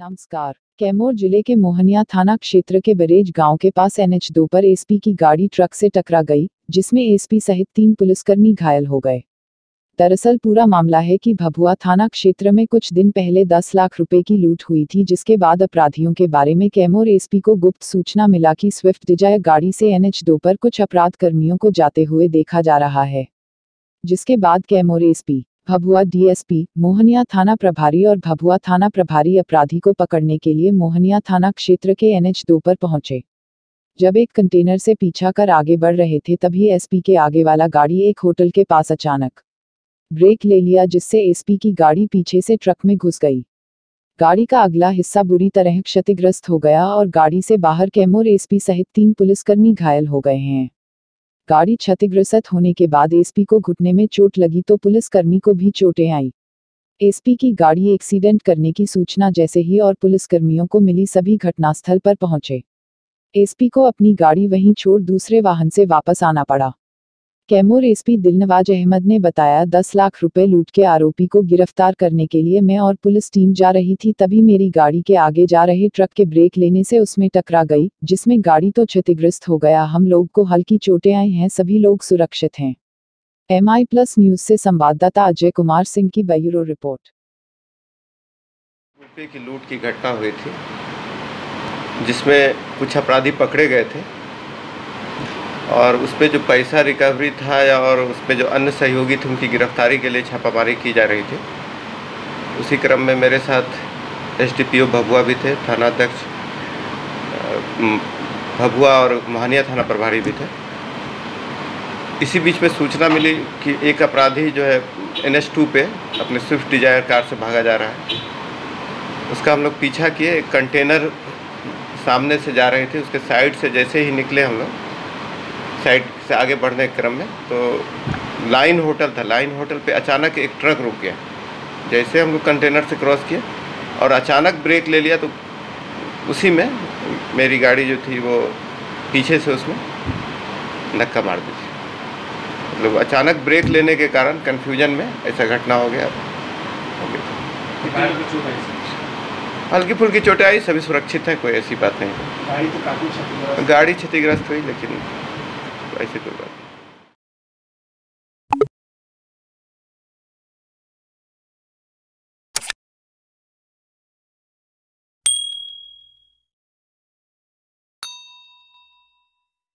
नमस्कार। कैमूर जिले के मोहनिया थाना क्षेत्र के बरेज गांव के पास NH2 पर एसपी की गाड़ी ट्रक से टकरा गई, जिसमें एसपी सहित 3 पुलिसकर्मी घायल हो गए। दरअसल पूरा मामला है कि भभुआ थाना क्षेत्र में कुछ दिन पहले 10 लाख रुपए की लूट हुई थी, जिसके बाद अपराधियों के बारे में कैमूर एसपी को गुप्त सूचना मिला कि स्विफ्ट डिजायर गाड़ी से NH2 पर कुछ अपराध कर्मियों को जाते हुए देखा जा रहा है। जिसके बाद कैमूर एसपी, भभुआ डीएसपी, मोहनिया थाना प्रभारी और भभुआ थाना प्रभारी अपराधी को पकड़ने के लिए मोहनिया थाना क्षेत्र के NH2 पर पहुंचे। जब एक कंटेनर से पीछा कर आगे बढ़ रहे थे तभी एसपी के आगे वाला गाड़ी एक होटल के पास अचानक ब्रेक ले लिया, जिससे एसपी की गाड़ी पीछे से ट्रक में घुस गई। गाड़ी का अगला हिस्सा बुरी तरह क्षतिग्रस्त हो गया और गाड़ी से बाहर कैमूर एसपी सहित 3 पुलिसकर्मी घायल हो गए हैं। गाड़ी क्षतिग्रस्त होने के बाद एसपी को घुटने में चोट लगी तो पुलिसकर्मी को भी चोटें आई। एसपी की गाड़ी एक्सीडेंट करने की सूचना जैसे ही और पुलिसकर्मियों को मिली, सभी घटनास्थल पर पहुंचे। एसपी को अपनी गाड़ी वहीं छोड़ दूसरे वाहन से वापस आना पड़ा। कैमूर एसपी दिलनवाज अहमद ने बताया, 10 लाख रुपए लूट के आरोपी को गिरफ्तार करने के लिए मैं और पुलिस टीम जा रही थी, तभी मेरी गाड़ी के आगे जा रहे ट्रक के ब्रेक लेने से उसमें टकरा गई, जिसमें गाड़ी तो क्षतिग्रस्त हो गया, हम लोग को हल्की चोटें आई हैं, सभी लोग सुरक्षित हैं। MI+ न्यूज से संवाददाता अजय कुमार सिंह की ब्यूरो रिपोर्ट। रुपये की लूट की घटना हुई थी, जिसमें कुछ अपराधी पकड़े गए थे और उस पर जो पैसा रिकवरी था और उस पर जो अन्य सहयोगी थे उनकी गिरफ्तारी के लिए छापामारी की जा रही थी। उसी क्रम में मेरे साथ SDPO भभुआ भी थे, थानाध्यक्ष भभुआ और मोहनिया थाना प्रभारी भी थे। इसी बीच में सूचना मिली कि एक अपराधी जो है NH2 पे अपने स्विफ्ट डिजायर कार से भागा जा रहा है। उसका हम लोग पीछा किए, एक कंटेनर सामने से जा रहे थे, उसके साइड से जैसे ही निकले हम लोग साइड से आगे बढ़ने के क्रम में तो लाइन होटल था, लाइन होटल पे अचानक एक ट्रक रुक गया। जैसे हम लोग कंटेनर से क्रॉस किए और अचानक ब्रेक ले लिया तो उसी में मेरी गाड़ी जो थी वो पीछे से उसमें धक्का मार दी थी। मतलब अचानक ब्रेक लेने के कारण कन्फ्यूजन में ऐसा घटना हो गया। हल्की फुल्की चोटें आई, सभी सुरक्षित हैं, कोई ऐसी बात नहीं। गाड़ी क्षतिग्रस्त हुई, लेकिन ऐसी कोई बात नहीं।